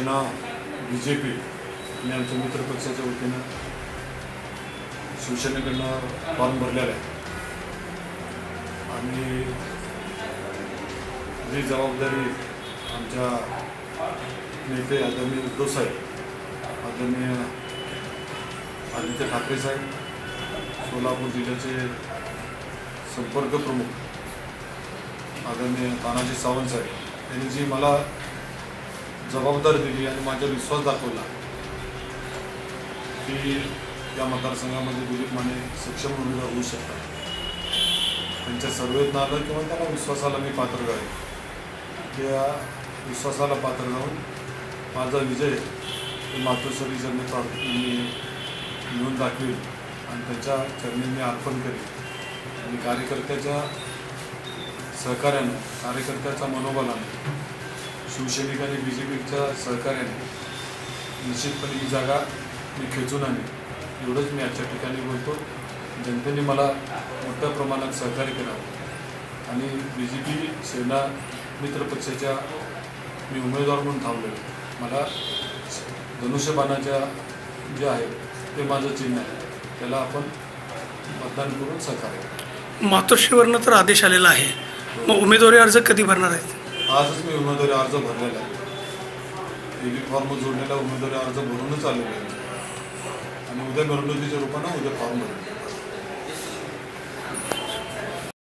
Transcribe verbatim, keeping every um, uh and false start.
सेना, B J P आणि आमच्या मित्रपक्षाच्या वतीनं शिवसेनेकडनं फॉर्म भरलेला आहे आणि जी जबाबदारी आमच्या नेते आदरणीय उद्धव साहेब, आदरणीय आदित्य ठाकरे साहेब, सोलापूर जिल्ह्याचे संपर्क प्रमुख आदरणीय तानाजी सावंत साहेब यांनी जी मला जबाबदारी दिली आणि माझ्यावर विश्वास दाखवला की या मतदारसंघामध्ये दिलीप माने सक्षम उमेदवार होऊ शकतात. त्यांच्या सर्वेतनं आलं किंवा त्यांना विश्वासाला मी पात्र झाले. त्या विश्वासाला पात्र जाऊन माझा विजय मातोश्री चरणी प्रार्थने मिळून दाखवेल आणि त्याच्या चरणी मी अर्पण करेन आणि कार्यकर्त्याच्या सहकार्यानं, कार्यकर्त्याच्या मनोबलाने, शिवसैनिक आणि बी जे पीच्या सहकार्याने निश्चितपणे ही जागा मी खेचून आणेन. एवढंच मी आजच्या ठिकाणी बोलतो. जनतेने मला मोठ्या प्रमाणात सहकार्य करावं आणि बी जे पी सेना मित्रपक्षाच्या मी उमेदवार म्हणून थांबलो. मला धनुष्यबाणाच्या जे आहे ते माझं चिन्ह आहे, त्याला आपण मतदान करून सहकार्य करा. मातोश्रीवरनं तर आदेश आलेला आहे, मग उमेदवारी अर्ज कधी भरणार आहेत? आजच मी उमेदवारी अर्ज भरलेला आहे. डेली फॉर्म जोडलेला उमेदवारी अर्ज भरूनच आलेला आहे आणि उद्या मिरवणुकीच्या रूपानं उद्या फॉर्म भरेल.